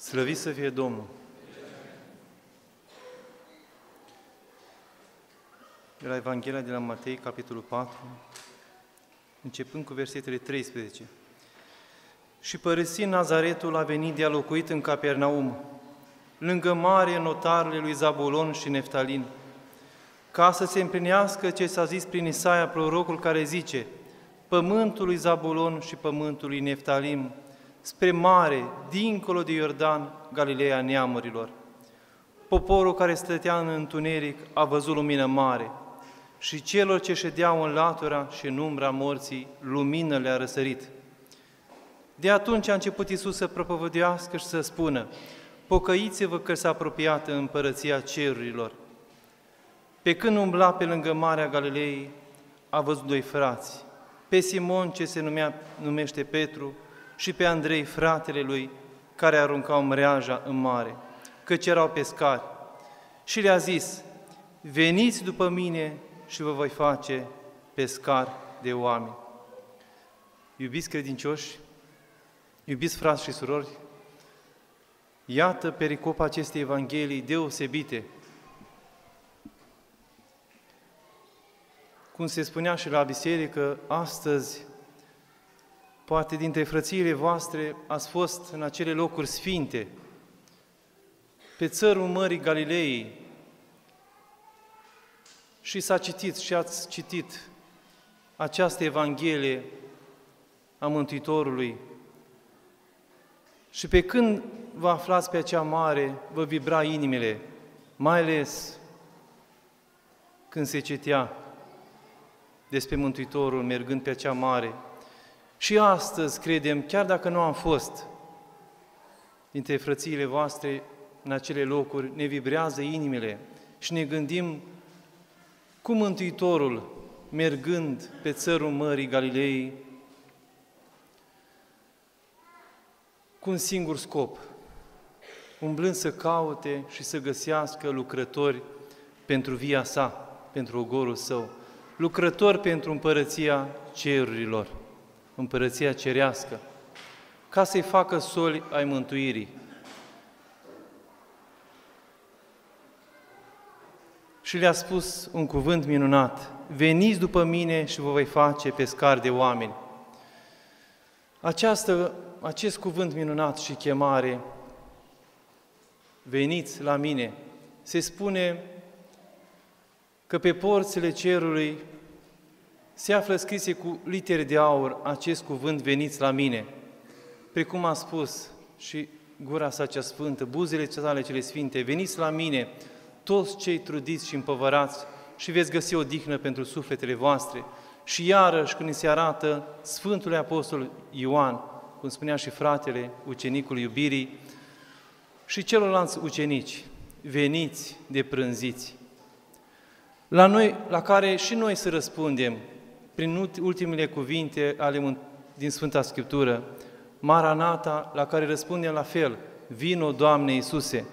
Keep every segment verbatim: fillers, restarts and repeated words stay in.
Slăvit să fie Domnul! De la Evanghelia de la Matei, capitolul patru, începând cu versetele treisprezece. Și părăsind Nazaretul, a venit de-a locuit în Capernaum, lângă mare notarele lui Zabulon și Neftalin, ca să se împlinească ce s-a zis prin Isaia, prorocul, care zice: pământul lui Zabulon și pământul lui Neftalim, spre mare, dincolo de Iordan, Galileea neamurilor. Poporul care stătea în întuneric a văzut lumină mare, și celor ce ședeau în latura și în umbra morții, lumină le-a răsărit. De atunci a început Iisus să propovăduiască și să spună: pocăiți-vă că s-a apropiat împărăția cerurilor. Pe când umbla pe lângă Marea Galilei, a văzut doi frați, pe Simon, ce se numea, numește Petru, și pe Andrei, fratele lui, care aruncau mreaja în mare, căci erau pescari. Și le-a zis: veniți după mine și vă voi face pescari de oameni. Iubiți credincioși, iubiți frați și surori, iată pericopa acestei Evanghelii deosebite. Cum se spunea și la biserică, astăzi, poate dintre frățiile voastre ați fost în acele locuri sfinte, pe țărul Mării Galilei, și s-a citit și ați citit această Evanghelie a Mântuitorului. Și pe când vă aflați pe acea mare, vă vibra inimile, mai ales când se citea despre Mântuitorul mergând pe acea mare. Și astăzi credem, chiar dacă nu am fost dintre frățiile voastre în acele locuri, ne vibrează inimile și ne gândim cum Mântuitorul, mergând pe țărul Mării Galilei, cu un singur scop, umblând să caute și să găsească lucrători pentru via sa, pentru ogorul său, lucrători pentru împărăția cerurilor, împărăția cerească, ca să-i facă soli ai mântuirii. Și le-a spus un cuvânt minunat: veniți după mine și vă voi face pescari de oameni. Această, acest cuvânt minunat și chemare, veniți la mine, se spune că pe porțile cerului se află scrise cu litere de aur acest cuvânt: veniți la mine. Precum a spus și gura sa cea sfântă, buzele sale cele sfinte: veniți la mine, toți cei trudiți și împovărați, și veți găsi odihnă pentru sufletele voastre. Și iarăși, când ni se arată Sfântul Apostol Ioan, cum spunea și fratele, ucenicul iubirii, și celorlalți ucenici: veniți de prânziți. La noi, la care și noi să răspundem prin ultimele cuvinte ale din Sfânta Scriptură: Maranata, la care răspundem la fel: vino, Doamne Iisuse!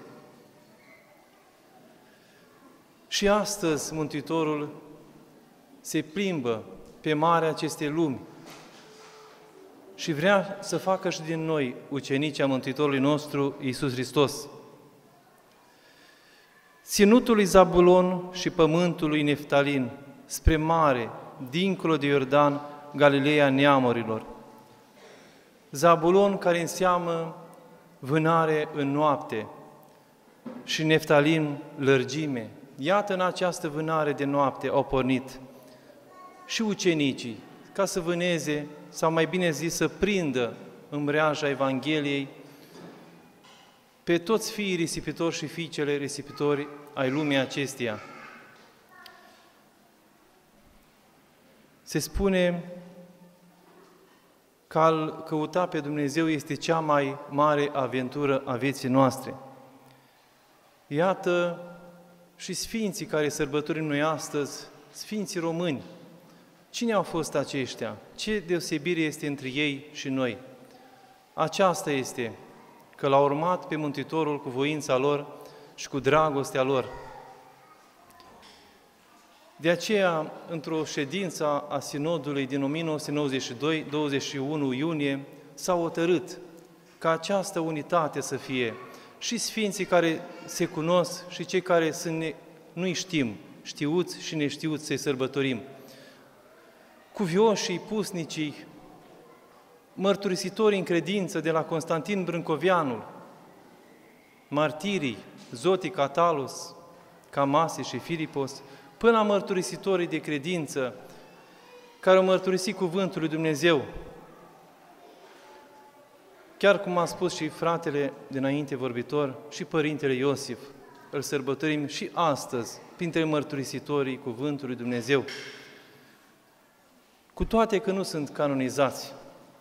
Și astăzi Mântuitorul se plimbă pe marea acestei lumi și vrea să facă și din noi ucenici a Mântuitorului nostru, Iisus Hristos. Ținutul lui Zabulon și pământul lui Neftalin, spre mare, dincolo de Iordan, Galileea neamurilor. Zabulon, care înseamnă vânare în noapte, și Neftalin, lărgime. Iată, în această vânare de noapte au pornit și ucenicii, ca să vâneze, sau mai bine zis, să prindă în mreaja Evangheliei pe toți fiii risipitori și fiicele risipitori ai lumii acesteia. Se spune că a căuta pe Dumnezeu este cea mai mare aventură a vieții noastre. Iată și sfinții care sărbătorim noi astăzi, sfinții români. Cine au fost aceștia? Ce deosebire este între ei și noi? Aceasta este, că l-au urmat pe Mântuitorul cu voința lor și cu dragostea lor. De aceea, într-o ședință a Sinodului din o mie nouă sute nouăzeci și doi, douăzeci și unu iunie, s-a hotărât ca această unitate să fie. Și sfinții care se cunosc și cei care sunt ne... nu-i știm, știuți și neștiuți să-i sărbătorim. Cuvioșii, pusnicii, mărturisitorii în credință de la Constantin Brâncoveanul, martirii, Zotii Catalus, Camasi și Filipos, până la mărturisitorii de credință, care au mărturisit cuvântul lui Dumnezeu. Chiar cum a spus și fratele dinainte vorbitor, și Părintele Iosif, îl sărbătorim și astăzi, printre mărturisitorii cuvântului lui Dumnezeu. Cu toate că nu sunt canonizați.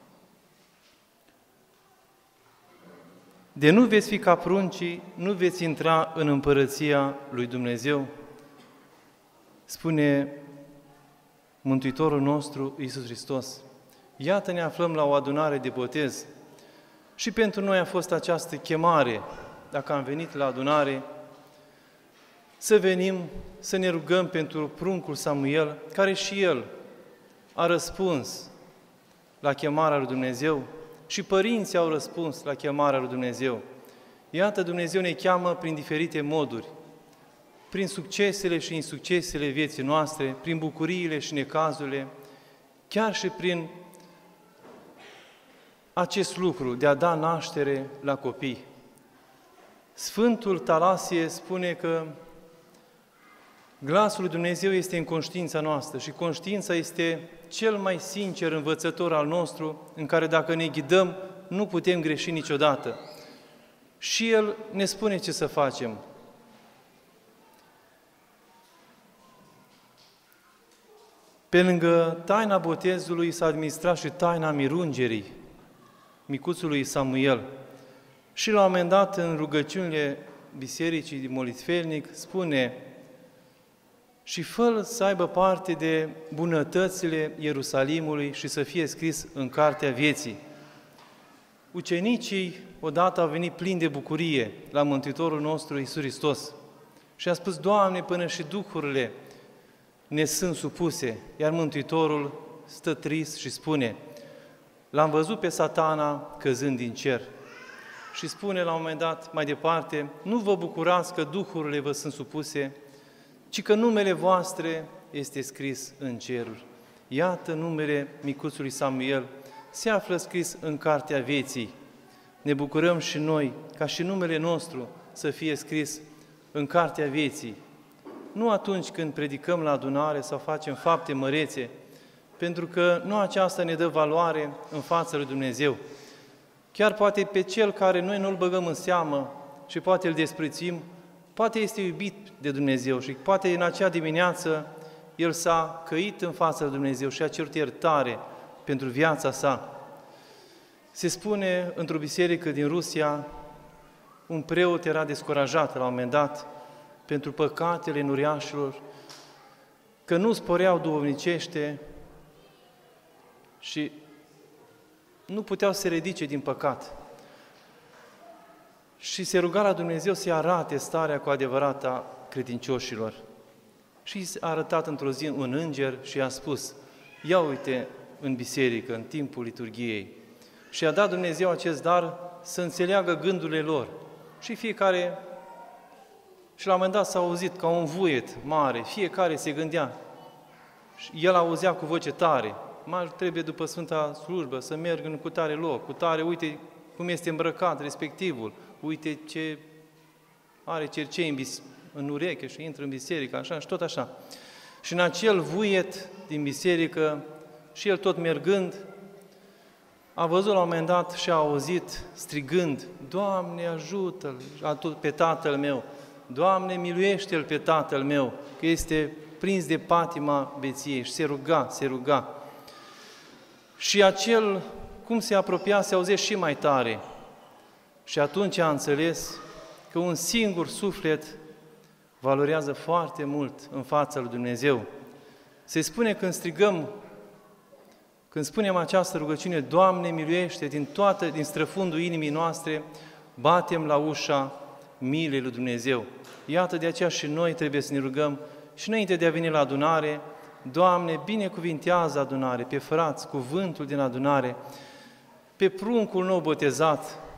De nu veți fi ca pruncii, nu veți intra în împărăția lui Dumnezeu, spune Mântuitorul nostru, Iisus Hristos. Iată, ne aflăm la o adunare de botez și pentru noi a fost această chemare, dacă am venit la adunare, să venim, să ne rugăm pentru pruncul Samuel, care și el a răspuns la chemarea lui Dumnezeu și părinții au răspuns la chemarea lui Dumnezeu. Iată, Dumnezeu ne cheamă prin diferite moduri, prin succesele și insuccesele vieții noastre, prin bucuriile și necazurile, chiar și prin acest lucru de a da naștere la copii. Sfântul Talasie spune că glasul lui Dumnezeu este în conștiința noastră și conștiința este cel mai sincer învățător al nostru, în care dacă ne ghidăm, nu putem greși niciodată. Și El ne spune ce să facem. Pe lângă taina botezului s-a administrat și taina mirungerii micuțului Samuel. Și la un moment dat, în rugăciunile Bisericii din Molitfelnic, spune: și fă să aibă parte de bunătățile Ierusalimului și să fie scris în cartea vieții. Ucenicii odată au venit plini de bucurie la Mântuitorul nostru Iisus Hristos și a spus: Doamne, până și duhurile ne sunt supuse, iar Mântuitorul stă trist și spune: l-am văzut pe Satana căzând din cer. Și spune la un moment dat, mai departe: nu vă bucurați că duhurile vă sunt supuse, ci că numele voastre este scris în ceruri. Iată, numele micuțului Samuel se află scris în cartea vieții. Ne bucurăm și noi ca și numele nostru să fie scris în cartea vieții. Nu atunci când predicăm la adunare sau facem fapte mărețe, pentru că nu aceasta ne dă valoare în fața lui Dumnezeu. Chiar poate pe cel care noi nu-l băgăm în seamă și poate îl desprețim, poate este iubit de Dumnezeu și poate în acea dimineață el s-a căit în fața lui Dumnezeu și a cerut iertare pentru viața sa. Se spune într-o biserică din Rusia, un preot era descurajat la un moment dat pentru păcatele nuriașilor, că nu sporeau duhovnicește și nu puteau să se ridice din păcat. Și se ruga la Dumnezeu să-i arate starea cu adevărat a credincioșilor. Și s-a arătat într-o zi un înger și i-a spus: ia uite în biserică, în timpul liturghiei. Și a dat Dumnezeu acest dar să înțeleagă gândurile lor. Și fiecare, și la un moment dat s-a auzit ca un vuiet mare, fiecare se gândea. Și el auzea cu voce tare: mai trebuie după Sfânta Slujbă să merg în cutare loc, cutare, uite cum este îmbrăcat respectivul, uite ce are cercei în, bis- în ureche și intră în biserică, așa și tot așa. Și în acel vuiet din biserică, și el tot mergând, a văzut la un moment dat și a auzit strigând: Doamne, ajută-l pe tatăl meu! Doamne, miluiește-l pe tatăl meu, că este prins de patima beției. Și se ruga, se ruga. Și acel, cum se apropia, se auzea și mai tare. Și atunci a înțeles că un singur suflet valorează foarte mult în fața lui Dumnezeu. Se spune când strigăm, când spunem această rugăciune: Doamne, miluiește, din toată, din străfundul inimii noastre, batem la ușa milei lui Dumnezeu. Iată, de aceea și noi trebuie să ne rugăm și înainte de a veni la adunare: Doamne, binecuvintează adunare, pe frați, cuvântul din adunare, pe pruncul nou botezat,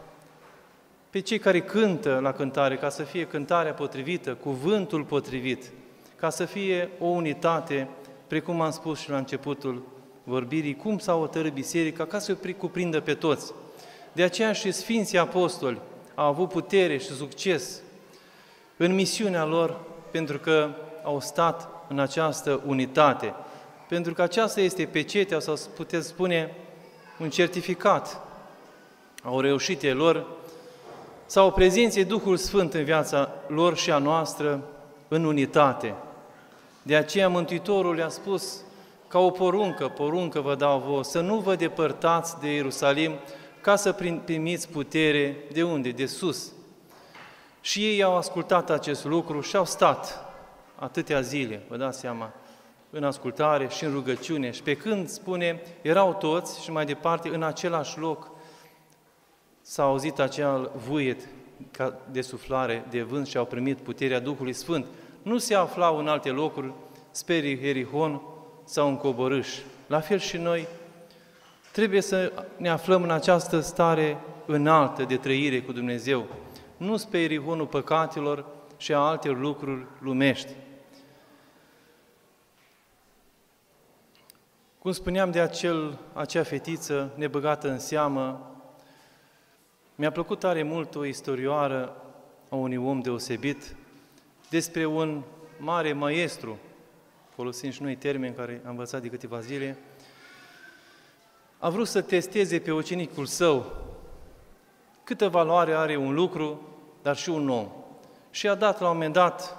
pe cei care cântă la cântare, ca să fie cântarea potrivită, cuvântul potrivit, ca să fie o unitate, precum am spus și la începutul vorbirii, cum s-a hotărât biserica, ca să o cuprindă pe toți. De aceea și Sfinții Apostoli au avut putere și succes în misiunea lor, pentru că au stat în această unitate. Pentru că aceasta este pecetea, sau puteți spune, un certificat au reușite lor, sau prezenței Duhul Sfânt în viața lor și a noastră în unitate. De aceea Mântuitorul le-a spus ca o poruncă, poruncă vă dau vouă, să nu vă depărtați de Ierusalim ca să primiți putere de unde? De sus. Și ei au ascultat acest lucru și au stat atâtea zile, vă dați seama, în ascultare și în rugăciune. Și pe când spune, erau toți și mai departe în același loc, s-a auzit acel vuiet de suflare de vânt și au primit puterea Duhului Sfânt. Nu se aflau în alte locuri, spre Ierihon sau în coborâș. La fel și noi trebuie să ne aflăm în această stare înaltă de trăire cu Dumnezeu, nu spre Ierihonul păcatelor și a alte lucruri lumești. Cum spuneam de acel, acea fetiță nebăgată în seamă, mi-a plăcut tare mult o istorioară a unui om deosebit despre un mare maestru, folosind și noi termeni care am învățat de câteva zile, a vrut să testeze pe ucenicul său câtă valoare are un lucru, dar și un om. Și a dat la un moment dat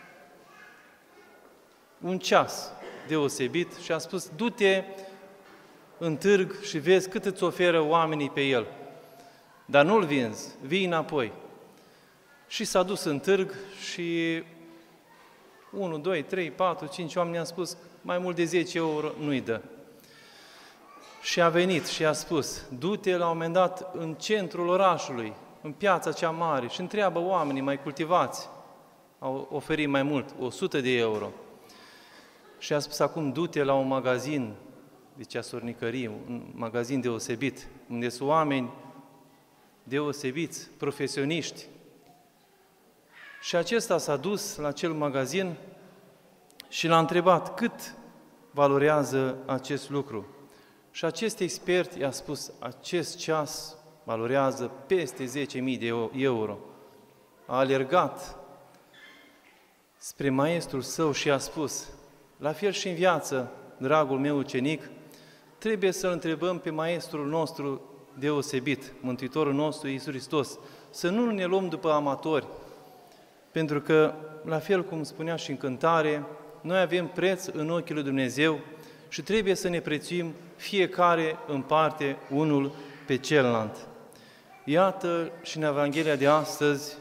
un ceas deosebit și a spus, du-te în târg și vezi cât îți oferă oamenii pe el. Dar nu-l vinzi, vii înapoi. Și s-a dus în târg și unu, doi, trei, patru, cinci oameni i-a spus, mai mult de zece euro nu-i dă. Și a venit și a spus, du-te la un moment dat în centrul orașului, în piața cea mare și întreabă oamenii mai cultivați, au oferit mai mult, o sută de euro. Și a spus acum, du-te la un magazin de ceasornicărie, un magazin deosebit, unde sunt oameni deosebiți, profesioniști. Și acesta s-a dus la acel magazin și l-a întrebat cât valorează acest lucru. Și acest expert i-a spus, acest ceas valorează peste zece mii de euro. A alergat spre maestrul său și i-a spus, la fel și în viață, dragul meu ucenic, trebuie să-L întrebăm pe maestrul nostru deosebit, Mântuitorul nostru Iisus Hristos, să nu ne luăm după amatori, pentru că, la fel cum spunea și în cântare, noi avem preț în ochii lui Dumnezeu și trebuie să ne prețuim fiecare în parte unul pe celălalt. Iată și în Evanghelia de astăzi,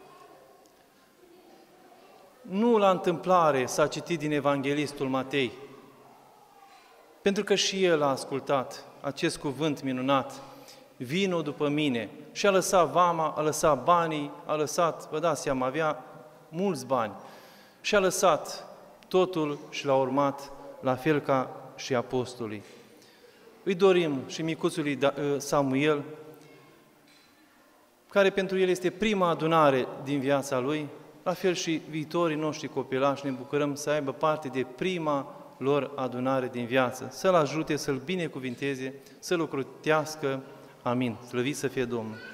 nu la întâmplare s-a citit din Evanghelistul Matei, pentru că și el a ascultat acest cuvânt minunat, vino după mine, și a lăsat vama, a lăsat banii, a lăsat, vă dați seama, avea mulți bani, și a lăsat totul și l-a urmat, la fel ca și apostolii. Îi dorim și micuțului Samuel, care pentru el este prima adunare din viața lui, la fel și viitorii noștri copilași, ne bucurăm să aibă parte de prima lor adunare din viață, să-L ajute, să-L binecuvinteze, să-L ocrotească. Amin. Slăvit să fie Domnul!